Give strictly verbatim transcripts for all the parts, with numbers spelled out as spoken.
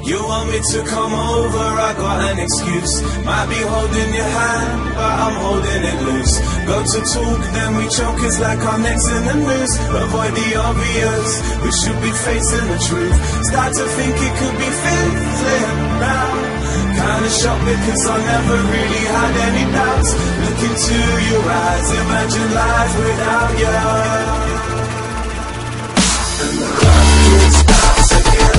You want me to come over, I got an excuse. Might be holding your hand, but I'm holding it loose. Go to talk, then we choke, it's like our necks in the noose. Avoid the obvious, we should be facing the truth. Start to think it could be fizzling now. Kinda shocked because I never really had any doubts. Look into your eyes, imagine life without you. And the love starts again.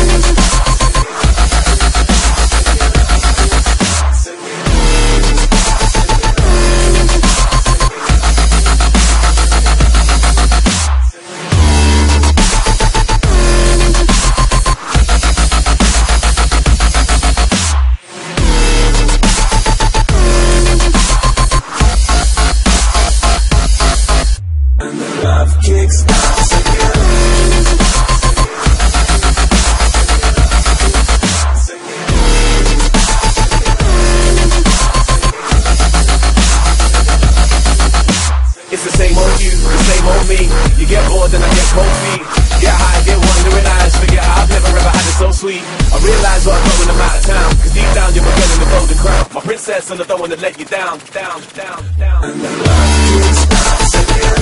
It's the same old you, the same old me. You get bored and I get cold feet. Get high, get wandering eyes. Forget I've never ever had it so sweet. I realise what I've got when I'm out of town, cause deep down you're getting the golden crown. My princess and I don't wanna let you down, down, down, down. And the love starts again.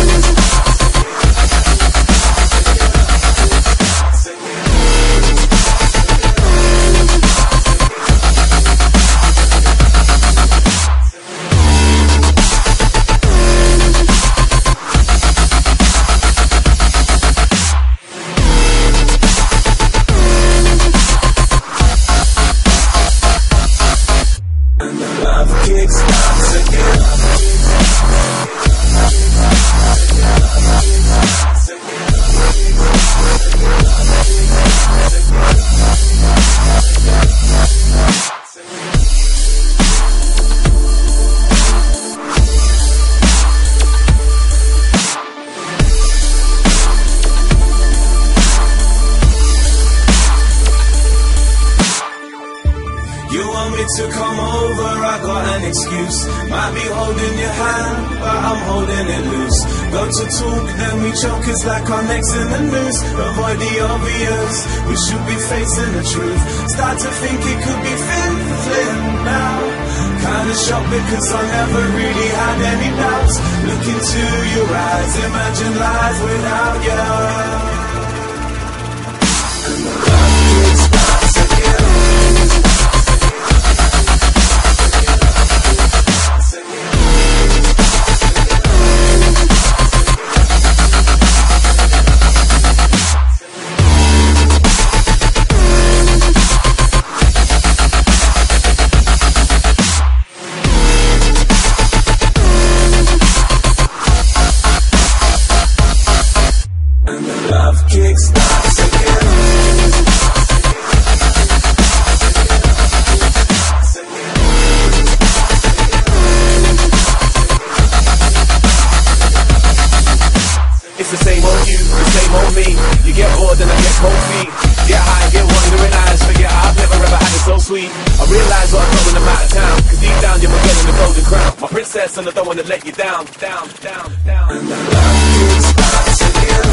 Kick starts again. You want me to come over, I got an excuse. Might be holding your hand, but I'm holding it loose. Go to talk, then we choke, it's like our necks in the noose. Avoid the obvious, we should be facing the truth. Start to think it could be fizzling now. Kinda shocked because I never really had any doubts. Look into your eyes, imagine life without you. And the love starts again. Love kick starts again. It's the same old you, the same old me. You get bored and I get cold feet. Get high, get wandering eyes. Forget I've never ever had it so sweet. I realise what I've got when I'm out of town, cause deep down you're getting the golden crown. My princess and I don't wanna let you down, down, down, down. And the love kick starts again.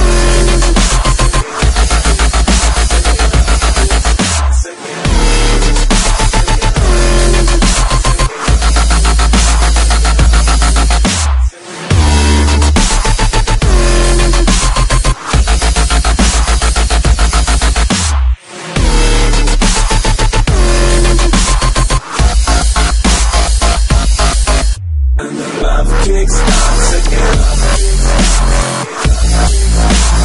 Love kick starts again.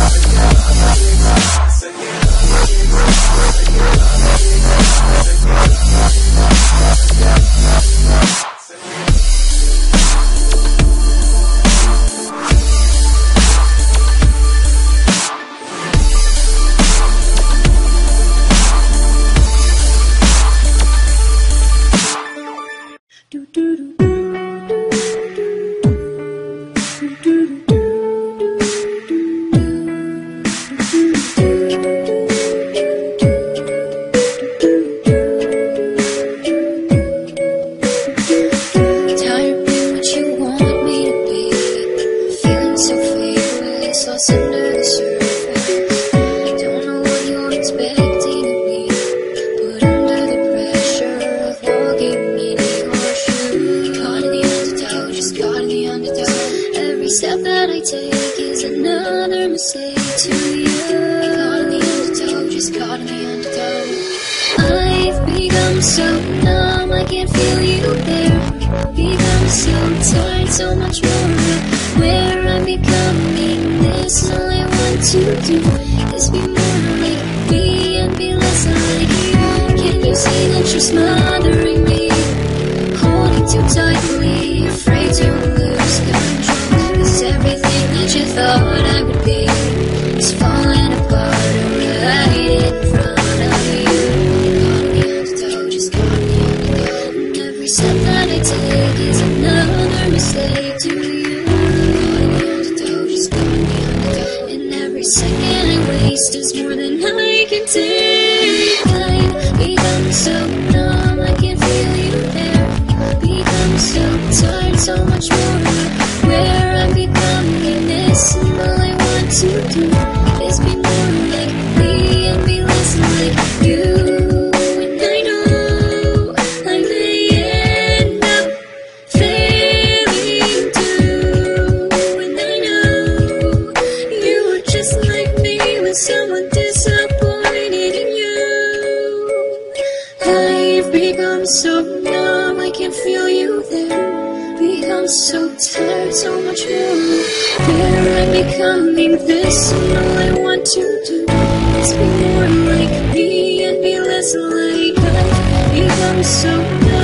to do is be more like me and be less like you. Can you see that you're smothering me, holding too tightly, afraid to lose control? 'Cause everything that you thought I would be is falling apart right in front of you. Caught me on the toe, just caught me on the go. And every step that I take is another mistake to you. Caught me on the toe, just caught me on the go. And every second I waste is more than I can take. I've become so numb, I can feel you there. Become so tired, so much more where I'm becoming this. And all I want to do is be more like me and be less like you. And I know I may end up failing too. And I know you were just like me when someone disappointed in you. I've become so numb, I can feel you there. Become so tired, so much more where I'm becoming this. And all I want to do is be more like me and be less like I've become so numb.